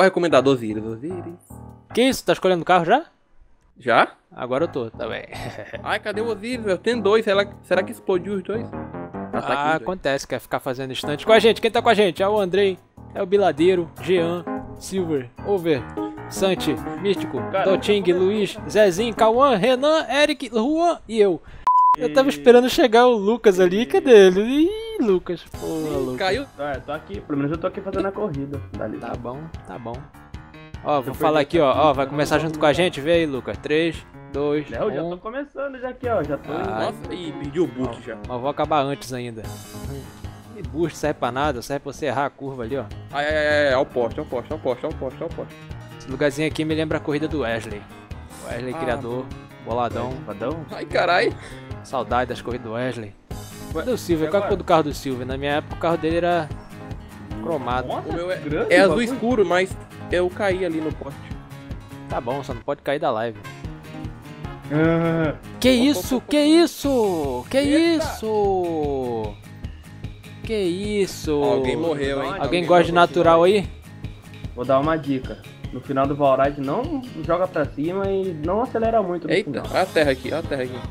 Qual recomendado? Osiris, Osiris. Que isso? Tá escolhendo o carro já? Já? Agora eu tô, tá bem. Ai, cadê o Osiris? Eu tenho dois. Será que explodiu os dois? Ah, tá aqui os dois. Acontece, quer ficar fazendo instante. Com a gente, quem tá com a gente? É o Andrei, é o Biladeiro, Jean, Silver, Over, Santi, Místico, Doting, Luiz, Zezinho, Cauã, Renan, Eric, Juan e eu. Eu tava esperando chegar o Lucas ali, cadê ele? Ih, Lucas, porra, Lucas. Caiu? Ah, eu tô aqui, pelo menos eu tô aqui fazendo a corrida. Dali. Tá bom, tá bom. Ó, vou falar aqui, ó, vai começar junto com a gente, vê aí, Lucas. 3, 2, 1. Eu já tô começando já aqui, ó, já tô indo. Nossa, ih, perdi o book já. Mas vou acabar antes ainda. E boost serve pra nada, serve pra você errar a curva ali, ó. Ai, ao poste, ao poste, ao poste, ao poste, ao poste. Esse lugarzinho aqui me lembra a corrida do Wesley. Wesley, criador, boladão. Padão? Ai, carai. Saudade das corridas do Wesley. Cadê o e Silver? Qual é a agora? cor do carro do Silver? Na minha época o carro dele era cromado. Nossa, O meu grande é azul bagulho. escuro, mas eu caí ali no poste. Tá bom, só não pode cair da live. Ah, Que isso? Que isso? Que isso? Que isso? Ó, alguém morreu, hein? Alguém gosta de natural aí? Vou dar uma dica. No final do Valride, não joga pra cima e não acelera muito no Eita, final. olha a terra aqui, olha a terra aqui.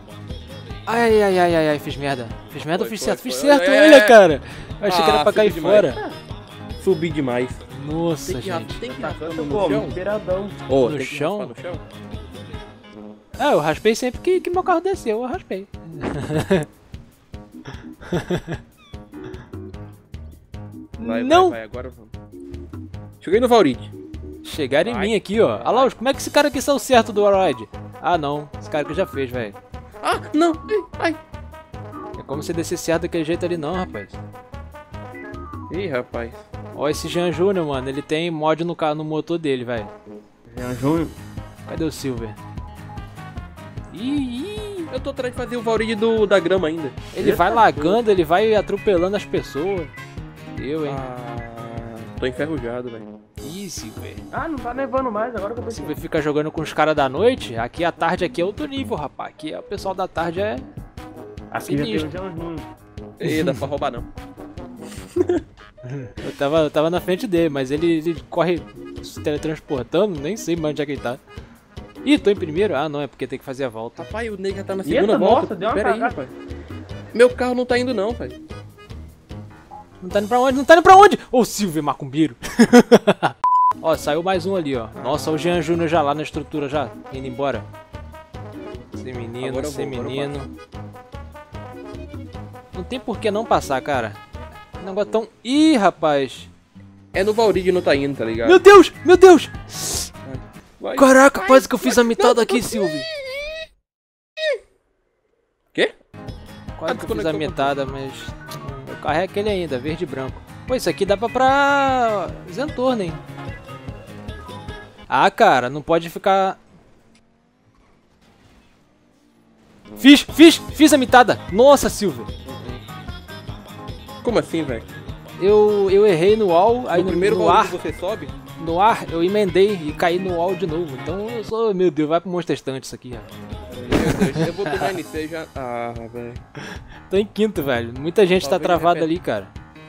Ai, fiz merda. Fiz merda ou Foi, fiz foi, certo? foi. Fiz certo, É. olha, cara. Eu achei que era pra cair subi demais. fora. Subi demais. Nossa, gente. Tem que Tá raspar ficando no como? chão? Inspiradão. Ô, No tem que chão? raspar no chão? Ah, eu raspei sempre que meu carro desceu, eu raspei. Não! Vai, agora vamos. Cheguei no Valrite. Chegaram em Vai. mim aqui, ó. Olha lá, como é que esse cara aqui saiu certo do ride? Ah, não. Esse cara aqui já fez, velho. Ah, não! Ai! É como se descer certo daquele jeito ali não, rapaz. Ih, rapaz. Ó, esse Jean Júnior, mano, ele tem mod no carro, no motor dele, velho. Jean Júnior. Cadê o Silver? Ih, Eu tô atrás de fazer o Valrite da grama ainda. ele vai lagando, ele vai atropelando as pessoas. Eu, hein? Tô enferrujado, velho. Ih, Silver. Ah, não tá nevando mais, agora que eu pensei. Silver fica jogando com os caras da noite. Aqui a tarde aqui é outro nível, rapaz. Aqui é o pessoal da tarde é... Aqui já tem o sinistro. Jean Júnior. Ih, dá pra roubar não. Eu tava na frente dele, mas ele corre se teletransportando, nem sei mais onde é que ele tá. Ih, tô em primeiro? Ah, não, é porque tem que fazer a volta. Rapaz, o nego já tá na Eita, segunda volta. nossa, deu uma Pera aí, cagada. rapaz. Meu carro não tá indo não, velho. Não tá indo pra onde? Não tá indo pra onde? Ô, Silvio Macumbeiro. Ó, saiu mais um ali, ó. Nossa, o Jean Júnior já lá na estrutura, já indo embora. Sem menino, Agora eu sem vou, agora eu menino. Não tem por que não passar, cara. O negócio tão... Ih, rapaz. É no Valrite não tá indo, tá ligado? Meu Deus, meu Deus. Vai. Caraca, quase que eu fiz a metade aqui, Silvio. Quê? Quase que eu fiz a desconectou metade, mas... Eu carrego aquele ainda, verde e branco. Pô, isso aqui dá pra Zentorno, hein? Ah, cara, não pode ficar... Fiz a mitada. Nossa, Silvio. Como assim, velho? Eu errei no wall, aí No no, primeiro no Valrite ar, você sobe? no ar eu emendei e caí no wall de novo. Então eu sou, meu Deus, vai pro Monster Estante isso aqui, rapaz. Meu Deus, eu vou pro NC já... Ah, velho. Tô em quinto, velho. Muita gente tá Talvez travada repete. ali, cara.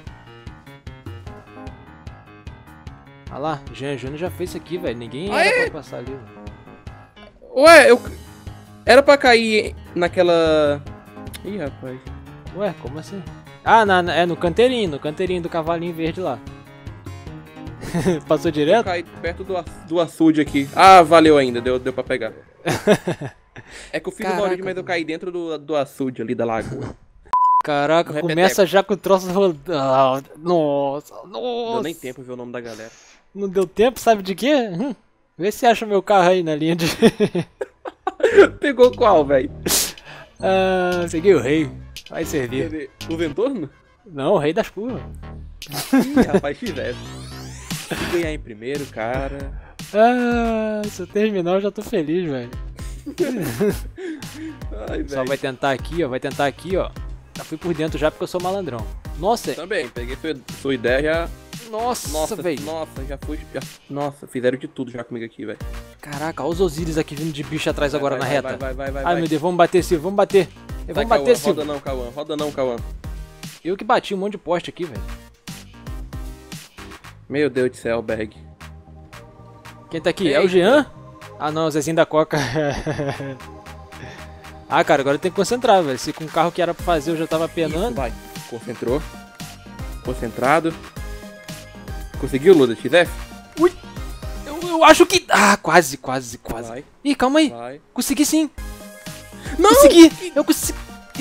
Olha lá, o Jean Júnior já fez isso aqui, velho. Ninguém era pra passar ali, velho. Ué, eu... Era pra cair naquela... Ih, rapaz. Ué, como assim? Ah, é no canteirinho do cavalinho verde lá. Passou Eu direto? caí perto do açude aqui. Ah, valeu ainda, deu pra pegar. É que eu fiz o Caraca, Valrite, mas eu caí dentro do açude ali da lagoa. Caraca, Repeteco. começa já com o troço rodando. Nossa, Não nossa. deu nem tempo ver o nome da galera. Não deu tempo, sabe de quê? Vê se acha meu carro aí na linha de... Pegou qual, velho? Ah, peguei o rei. Vai servir. O Ventorno? Não, o rei das curvas. Ih, rapaz, fizesse. Se ganhar em primeiro, cara... Ah, se eu terminar eu já tô feliz, velho. Ai, Só velho. vai tentar aqui, ó. Vai tentar aqui, ó. Já fui por dentro já porque eu sou malandrão. Nossa, Também, peguei sua ideia já... nossa, velho. Nossa, já fui... Nossa, fizeram de tudo já comigo aqui, velho. Caraca, olha os Osiris aqui vindo de bicho atrás agora na reta. Vai. Ai, meu Deus, vamos bater, Silvio, vamos bater. Vamos bater, Silvio. Roda não, Cauã. Eu que bati um monte de poste aqui, velho. Meu Deus do céu, Berg. Quem tá aqui? É o Jean? Ah não, o Zezinho da Coca. Ah, cara, agora tem que concentrar, velho. Se com o carro que era pra fazer eu já tava penando. Isso, vai. Concentrou. Concentrado. Conseguiu, Luda? XF? Ui! Eu acho que... Ah, quase. Vai. Ih, calma aí. Vai. Consegui sim. Não! Consegui! Eu consegui...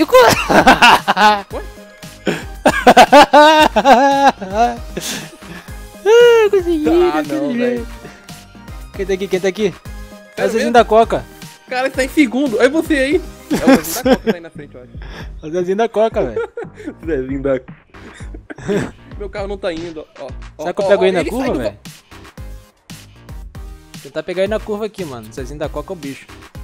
Consegui, Ah, não, velho. Quem tá aqui? É o É Zezinho mesmo? da Coca. Cara, ele tá em segundo. É você aí. É o Zezinho da Coca que tá aí na frente, eu acho. É o Zezinho da Coca, velho. Zezinho da... Meu carro não tá indo, ó. Será que eu pego aí na ele curva, sai do- velho? Tentar pegar aí na curva aqui, mano. O Zezinho da Coca é o bicho.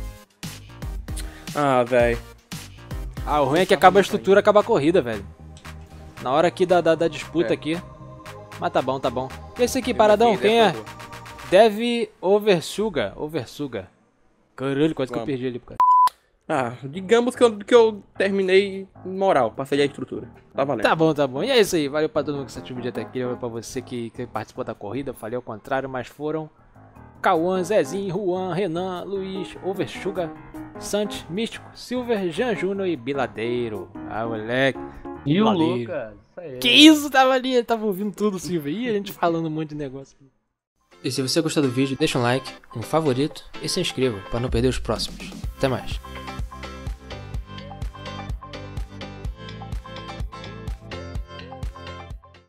Ah, velho. Ah, o ruim é que acaba a estrutura, acaba a corrida, velho. Na hora aqui da disputa É. aqui. Mas tá bom, tá bom. E esse aqui, paradão, quem é? Por favor. Dev Oversuga. Caralho, quase que eu Vamos. perdi ali, cara. Ah, digamos que eu terminei moral, passei a estrutura. Tá valendo. Tá bom. E é isso aí. Valeu pra todo mundo que assistiu o vídeo até aqui. Valeu pra você que participou da corrida. Falei ao contrário, mas foram Cauã, Zezinho, Juan, Renan, Luiz, Oversuga, Santi, Místico, Silver, Jean Júnior e Biladeiro. Ah, moleque. E o Valeu. Lucas? Isso aí. Que isso? Tava ali, ele tava ouvindo tudo, Silver. E a gente falando um monte de negócio. E se você gostou do vídeo, deixa um like, um favorito e se inscreva para não perder os próximos. Até mais.